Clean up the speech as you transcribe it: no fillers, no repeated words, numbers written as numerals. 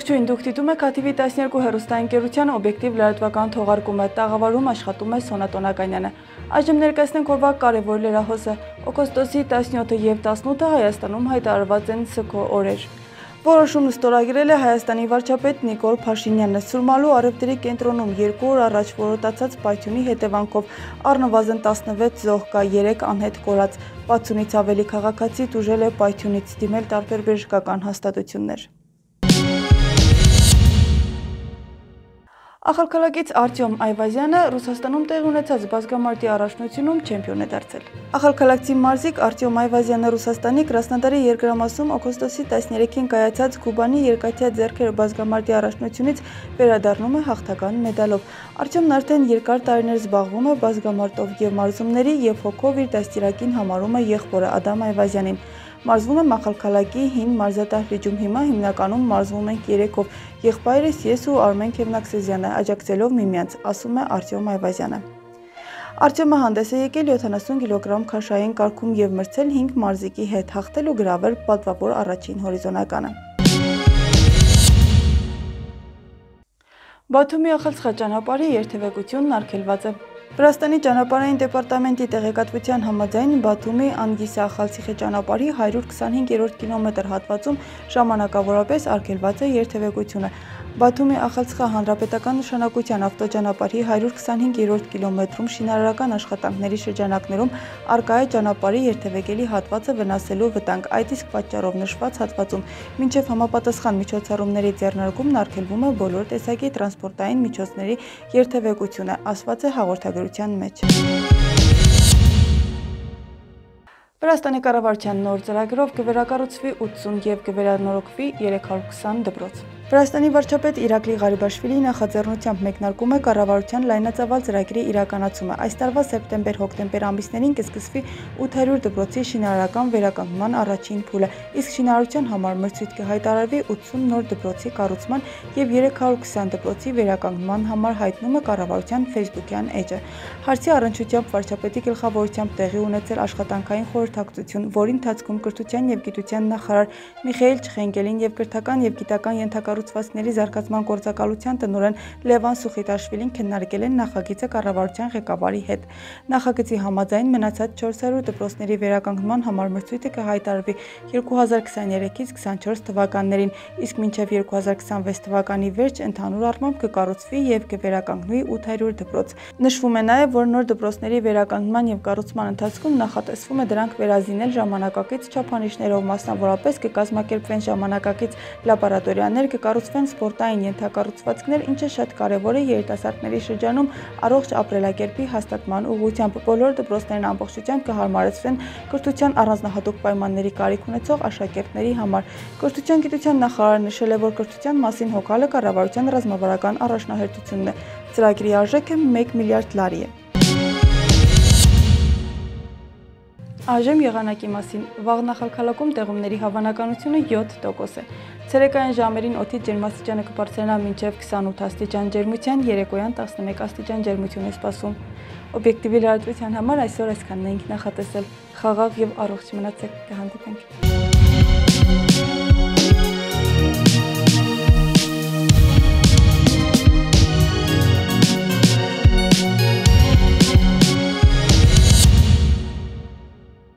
Ողջույն, դուք դիտում եք ATV 12 հեռուստաընկերության օբյեկտիվ լրատվական թողարկումը, տաղավարում աշխատում է Սոնա Տոնականյանը։ Այժմ ներկայացնենք օրվա կարևոր լրահոսը։ Օգոստոսի 17-ը և 18-ը Հայաստանում հայտարարված են ՍՔՕ օրեր։ Որոշումն ստորագրել է Հայաստանի վարչապետ Նիկոլ Փաշինյանը։ Սուրմալու առևտրի կենտրոնում 2 օր առաջ որոտացած պայթյունի հետևանքով առնվազն 16 զոհ կա, 3 անհետ կորած։ 60-ից ավելի քաղաքացի տուժել է պայթյունից, դիմել տարբեր բժշկական հաստատություններ։ Ախալքալակից Արտյոմ Այվազյանը Ռուսաստանում տեղի ունեցած բազկամարտի առաջնությունում չեմպիոն է դարձել։ Ախալքալակցի մարզիկ Արտյոմ Այվազյանը Ռուսաստանի Կրասնոդարի երկրամասում օգոստոսի 13-ին կայացած Կուբանի երկաթյա ձեռքեր բազկամարտի առաջնությունից վերադառնում է հաղթական մեդալով։ Արտյոմն արդեն երկար տարիներ զբաղվում է բազկամարտով եւ մարզումների եւ հոգով իր դաստիարակին համարում է եղբորը Ադամ Այվազյանին։ Մարզվում եմ Ախալքալակի հին մարզադահլիճում, հիմա հիմնականում մարզվում ենք երեքով, եղբայրս ես ու Արմեն Քևնաքսեզյանը, աջակցելով միմյանց, ասում է Արտյոմ Այվազյանը։ Արտյոմը հանդես է եկել 70 կիլոգրամ քաշային կարգում եւ մրցել 5 մարզիկի հետ, հաղթել ու գրավել պատվավոր առաջին հորիզոնականը։ Բաթումի Ախալցխա երթևեկությունն արգելված է։ Վրաստանի ճանապարհային դեպարտամենտի տեղեկատվության համաձայն Բաթումի Անգիսա-Ախալցիխե ճանապարհի 125-րդ կիլոմետր հատվածում ժամանակավորապես արգելված է երթևեկությունը։ Բաթումի Ախալցխա հանրապետական նշանակության ավտոճանապարհի 125-րդ կիլոմետրում շինարարական աշխատանքների շրջանակներում արկա է ճանապարհի երթևեկելի հատվածը վնասելու վտանգ։ Այդ իսկ պատճառով նշված հատվածում մինչև համապատասխան միջոցառումների ձեռնարկումն արգելվում է բոլոր տեսակի տրանսպորտային միջոցների երթևեկությունը, ասված է հաղորդագրության մեջ։ Վրաստանի կառավարության նոր ծրագրով կվերակառուցվի 80 և կվերանորոգվի 320 դպրոց։ Վրաստանի վարչապետ Իրակլի Ղարիբաշվիլիի նախաձեռնությամբ մեկնարկում է կառավարության լայնածավալ ծրագրի իրականացումը։ Այս տարվա սեպտեմբեր-հոկտեմբեր ամիսներին կսկսվի 800 դպրոցի շինարարական վերականգնման առաջին փուլը, իսկ շինարարության համար մրցույթ կհայտարարվի 80 նոր դպրոցի կառուցման և 320 դպրոցի վերականգնման համար, հայտնում է կառավարության ֆեյսբուքյան էջը։ Հարցի առնչությամբ վարչապետի գլխավորությամբ տեղի ունեցել աշխատանքային խորհրդակցություն, որի ընթացքում կրթության և գիտության նախարար Միխայիլ Չխենկելին և կրթական և գիտական ենթակառուցվածքների զարգացման գործակալության տնօրեն Լևան Սուխիտաշվիլին քննարկել են նախագիծը կառավարության ղեկավարի հետ։ Նախագծի համաձայն մնացած 400 դպրոցների վերականգնման համար մրցույթը կհայտարարվի 2023-ից 24 թվականներին, իսկ մինչև 2026 թվականի վերջ ընդհանուր առմամբ կկառուցվի և կվերականգնվի 800 դպրոց։ Նշվում է նաև, որ նոր դպրոցների վերականգնման և կառուցման ընթացքում նախատեսվում է դրանք վերազինել ժամանակակից չափանիշներով, մասնավորապես կկազմակերպվեն ժամանակակից լաբորատորիաներ, կկառուցվեն սպորտային ենթակառուցվածքներ, ինչը շատ կարևոր է երիտասարդների շրջանում առողջ ապրելակերպի հաստատման ուղղությամբ։ Բոլոր դպրոցներն ամբողջությամբ կհարմարեցվեն կրթության առանձնահատուկ պայմանների կարիք ունեցող աշակերտների համար։ Կրթության գիտության նախարարը նշել է, որ կրթության մասին հոգալը կառավարության ռազմավարական առաջնահերթությունն է։ Ծրագրի արժեքը 1 միլիարդ լարի է։ Այժմ եղանակի մասին։ Վաղն Ախալքալակում տեղումների հավանականությունը 7% է։ Ցերեկային ժամերին օդի ջերմաստիճանը կբարձրանա մինչև 28 աստիճան ջերմության, երեկոյան 11 աստիճան ջերմություն է սպասվում։ Օբյեկտիվի լրատվության համար այսօր այսքանն էինք նախատեսել։ Խաղաղ և առողջ մնացեք, կհանդիպենք։